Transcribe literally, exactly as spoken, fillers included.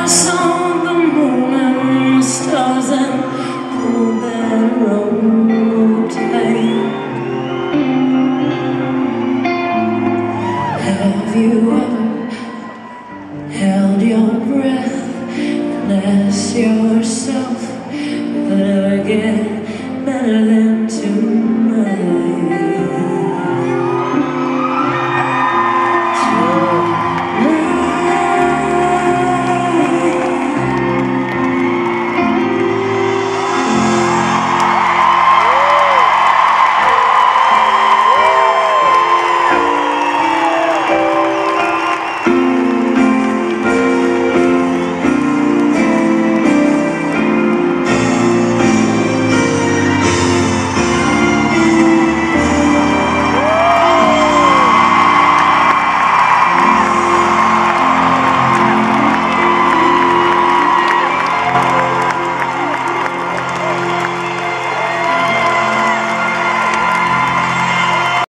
I saw the moon and the stars and pulled that road tight. Have you ever held your breath and asked your